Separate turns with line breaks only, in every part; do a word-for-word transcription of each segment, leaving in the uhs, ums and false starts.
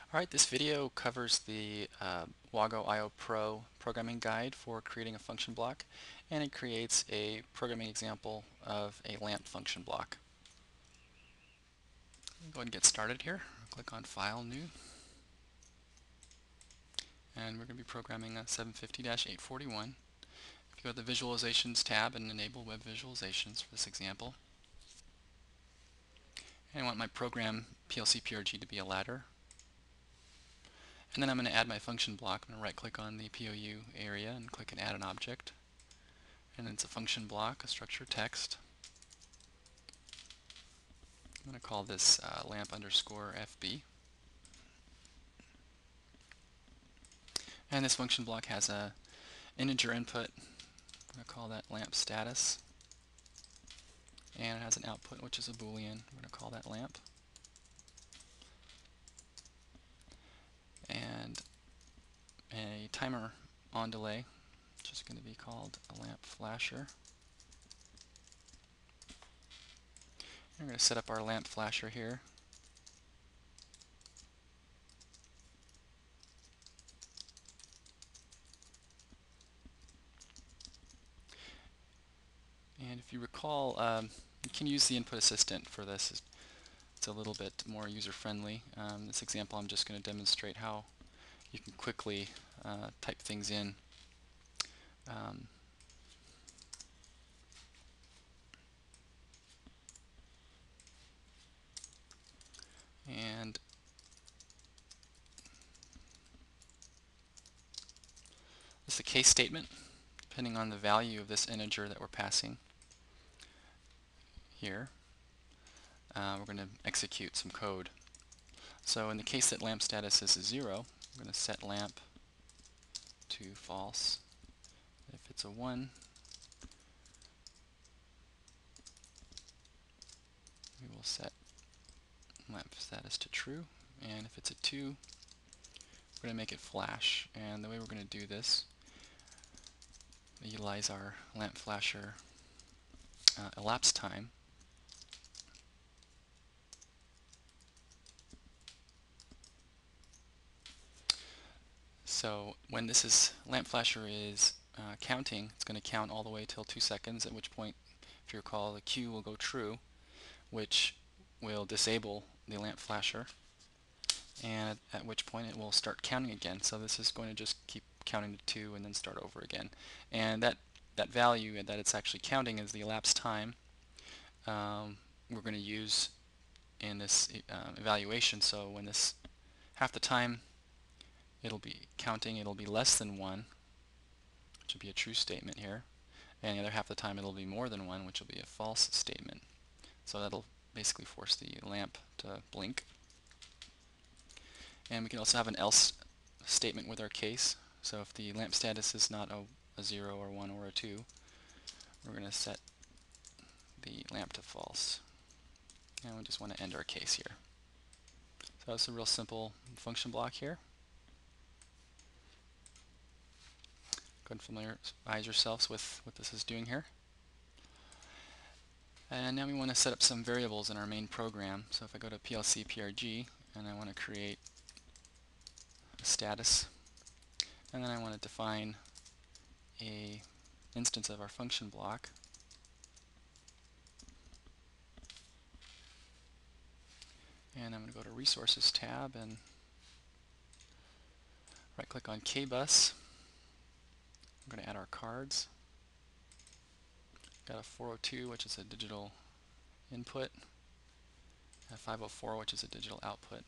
Alright, this video covers the uh, Wago I O Pro programming guide for creating a function block, and it creates a programming example of a lamp function block. Go ahead and get started here. Click on File, New, and we're going to be programming a seven fifty dash eight forty-one. If you go to the Visualizations tab and enable Web Visualizations for this example, and I want my program P L C P R G to be a ladder. And then I'm going to add my function block. I'm going to right click on the P O U area and click and add an object. And it's a function block, a structure text. I'm going to call this uh, lamp underscore F B. And this function block has a integer input. I'm going to call that lamp status. And it has an output, which is a boolean. We're going to call that lamp. And a timer on delay, which is going to be called a lamp flasher. And we're going to set up our lamp flasher here. And if you recall, um, you can use the input assistant for this. It's a little bit more user-friendly. Um, this example, I'm just going to demonstrate how you can quickly uh, type things in. Um, and this is a case statement. Depending on the value of this integer that we're passing here, uh, we're going to execute some code. So in the case that lamp status is a zero, we're going to set lamp to false. If it's a one, we will set lamp status to true. And if it's a two, we're going to make it flash. And the way we're going to do this, we utilize our lamp flasher uh, elapsed time. So when this is lamp flasher is uh, counting, it's going to count all the way till two seconds, at which point, if you recall, the Q will go true, which will disable the lamp flasher, and at which point it will start counting again. So this is going to just keep counting to two and then start over again. And that, that value that it's actually counting is the elapsed time um, we're going to use in this uh, evaluation. So when this half the time it'll be counting, it'll be less than one, which will be a true statement here, and the other half the time it'll be more than one, which will be a false statement. So that'll basically force the lamp to blink. And we can also have an else statement with our case. So if the lamp status is not a, a zero or one or a two, we're going to set the lamp to false. And we just want to end our case here. So it's a real simple function block here. Go ahead and familiarize yourselves with what this is doing here. And now we want to set up some variables in our main program. So if I go to P L C P R G and I want to create a status, and then I want to define a instance of our function block. And I'm going to go to Resources tab and right click on K bus. I'm going to add our cards. Got a four oh two, which is a digital input, and a five oh four, which is a digital output.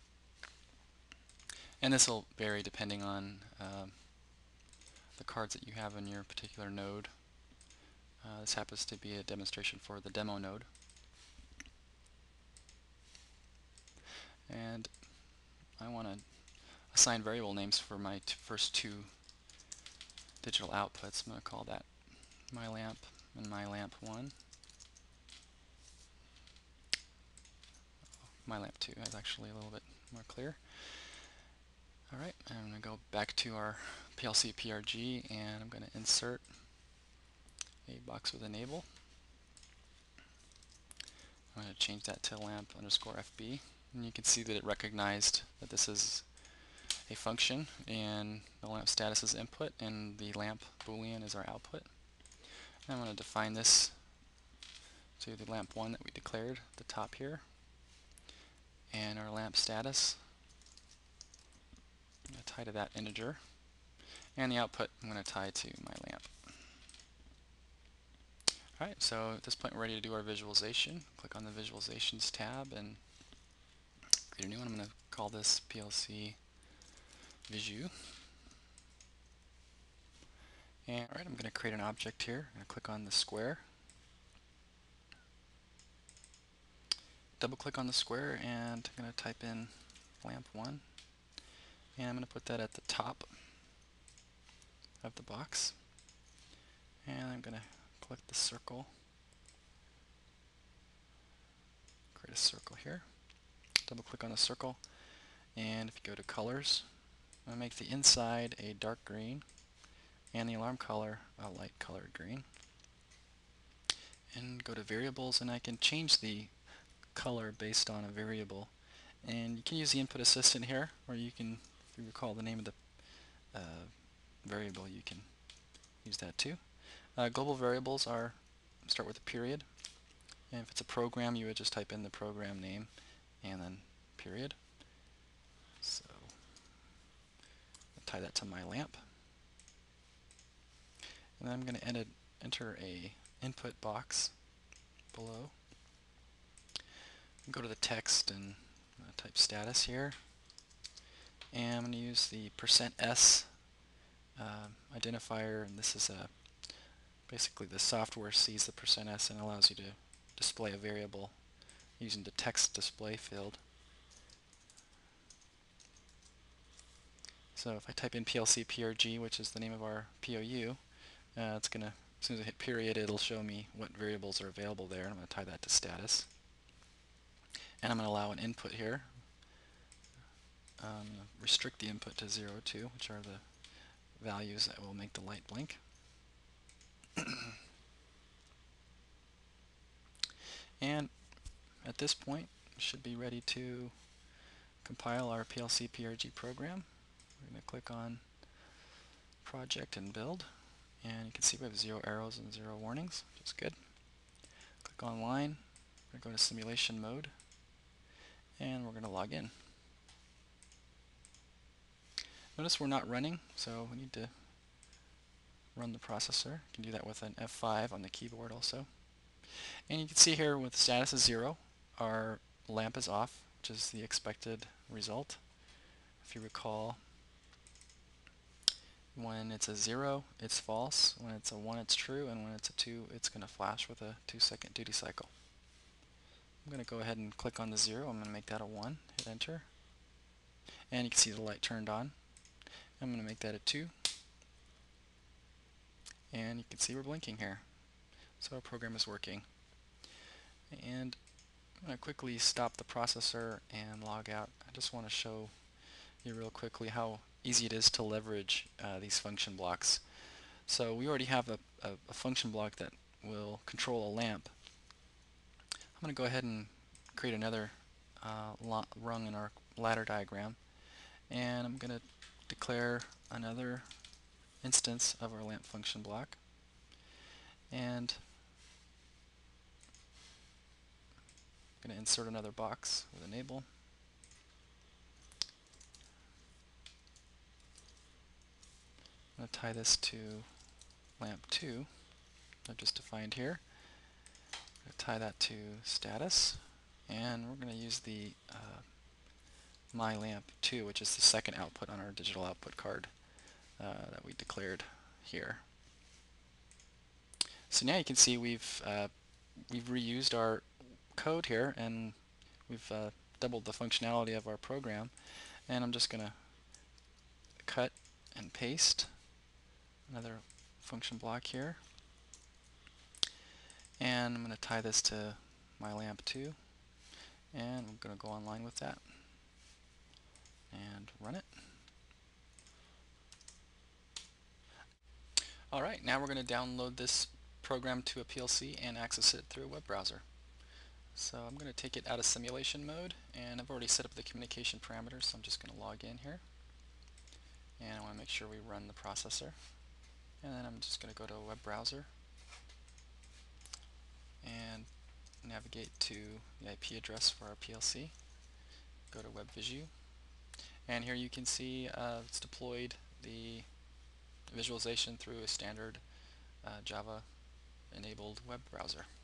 And this will vary depending on uh, the cards that you have in your particular node. Uh, this happens to be a demonstration for the demo node. And I want to assign variable names for my t first two digital outputs. I'm going to call that my lamp and my lamp one. My lamp two is actually a little bit more clear. Alright, I'm going to go back to our P L C P R G and I'm going to insert a box with enable. I'm going to change that to lamp underscore F B. And you can see that it recognized that this is a function and the lamp status is input and the lamp boolean is our output. And I'm going to define this to the lamp one that we declared at the top here, and our lamp status, I'm going to tie to that integer, and the output I'm going to tie to my lamp. Alright, so at this point we're ready to do our visualization. Click on the Visualizations tab and create a new one. I'm going to call this P L C Visu. And alright, I'm going to create an object here. I'm going to click on the square, double click on the square, and I'm going to type in lamp one, and I'm going to put that at the top of the box, and I'm going to click the circle, create a circle here, double click on the circle, and if you go to colors, I'm going to make the inside a dark green and the alarm color a light colored green, and go to variables, and I can change the color based on a variable, and you can use the input assistant here, or you can, if you recall the name of the uh, variable, you can use that too. Uh, global variables are, start with a period, and if it's a program you would just type in the program name and then period. So I'll tie that to my lamp, and then I'm going to enter, enter a input box below. Go to the text and uh, type status here, and I'm going to use the percent %s uh, identifier, and this is a basically the software sees the percent %s and allows you to display a variable using the text display field. So if I type in P L C P R G, which is the name of our P O U, uh, it's gonna, as soon as I hit period, it'll show me what variables are available there. I'm going to tie that to status, and I'm going to allow an input here. Um, restrict the input to zero, two, which are the values that will make the light blink. And at this point, we should be ready to compile our P L C P R G program. We're going to click on Project and Build, and you can see we have zero arrows and zero warnings, which is good. Click Online, we're going to go to Simulation Mode, and we're going to log in. Notice we're not running, so we need to run the processor. You can do that with an F five on the keyboard also. And you can see here with status is zero, our lamp is off, which is the expected result. If you recall, when it's a zero, it's false. When it's a one, it's true. And when it's a two, it's going to flash with a two second duty cycle. I'm going to go ahead and click on the zero. I'm going to make that a one. Hit enter. And you can see the light turned on. I'm going to make that a two. And you can see we're blinking here. So our program is working. And I'm going to quickly stop the processor and log out. I just want to show you real quickly how easy it is to leverage uh, these function blocks. So we already have a, a, a function block that will control a lamp. I'm going to go ahead and create another uh, rung in our ladder diagram, and I'm going to declare another instance of our lamp function block, and I'm going to insert another box with enable. I'm going to tie this to lamp two I've just defined here. I'm going to tie that to status, and we're going to use the uh, my lamp two, which is the second output on our digital output card uh, that we declared here. So now you can see we've uh, we've reused our code here, and we've uh, doubled the functionality of our program. And I'm just going to cut and paste another function block here, and I'm going to tie this to my lamp two, and I'm going to go online with that and run it. Alright, now we're going to download this program to a P L C and access it through a web browser. So I'm going to take it out of simulation mode, and I've already set up the communication parameters, so I'm just going to log in here. And I want to make sure we run the processor. And then I'm just going to go to a web browser and navigate to the I P address for our P L C. Go to WebVisu, and here you can see uh, it's deployed the visualization through a standard uh, Java enabled web browser.